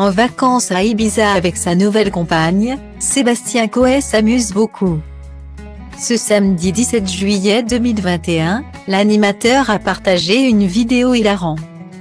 En vacances à Ibiza avec sa nouvelle compagne, Sébastien Coé s'amuse beaucoup. Ce samedi 17 juillet 2021, l'animateur a partagé une vidéo hilarante.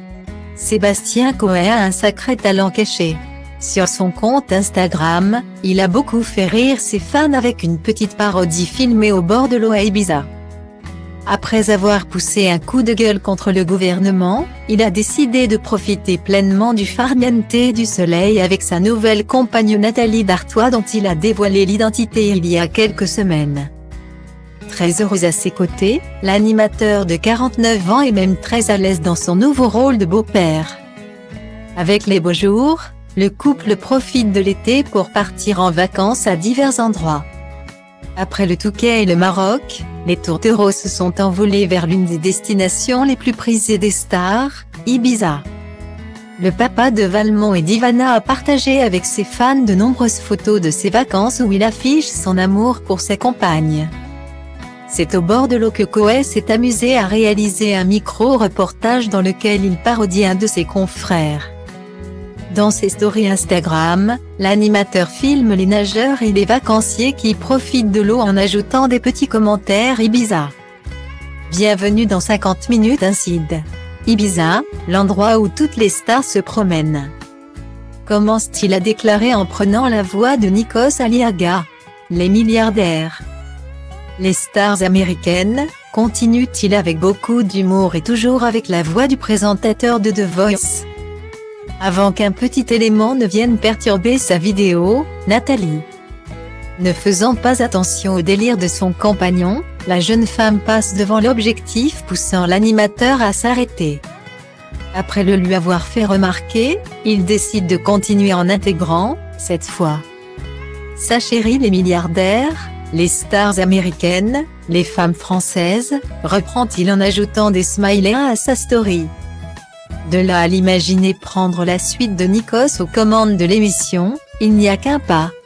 Sébastien Coé a un sacré talent caché. Sur son compte Instagram, il a beaucoup fait rire ses fans avec une petite parodie filmée au bord de l'eau à Ibiza. Après avoir poussé un coup de gueule contre le gouvernement, il a décidé de profiter pleinement du farniente du soleil avec sa nouvelle compagne Nathalie Dartois dont il a dévoilé l'identité il y a quelques semaines. Très heureuse à ses côtés, l'animateur de 49 ans est même très à l'aise dans son nouveau rôle de beau-père. Avec les beaux jours, le couple profite de l'été pour partir en vacances à divers endroits. Après le Touquet et le Maroc, les tourtereaux se sont envolés vers l'une des destinations les plus prisées des stars, Ibiza. Le papa de Valmont et d'Ivana a partagé avec ses fans de nombreuses photos de ses vacances où il affiche son amour pour sa compagne. C'est au bord de l'eau que Coé s'est amusé à réaliser un micro-reportage dans lequel il parodie un de ses confrères. Dans ses stories Instagram, l'animateur filme les nageurs et les vacanciers qui profitent de l'eau en ajoutant des petits commentaires Ibiza. Bienvenue dans 50 minutes Inside. Ibiza, l'endroit où toutes les stars se promènent. Commence-t-il à déclarer en prenant la voix de Nikos Aliaga. Les milliardaires. Les stars américaines, continue-t-il avec beaucoup d'humour et toujours avec la voix du présentateur de The Voice. Avant qu'un petit élément ne vienne perturber sa vidéo, Nathalie. Ne faisant pas attention au délire de son compagnon, la jeune femme passe devant l'objectif poussant l'animateur à s'arrêter. Après le lui avoir fait remarquer, il décide de continuer en intégrant, cette fois, sa chérie les milliardaires, les stars américaines, les femmes françaises, reprend-il en ajoutant des smileys à sa story. De là à l'imaginer prendre la suite de Nikos aux commandes de l'émission, il n'y a qu'un pas.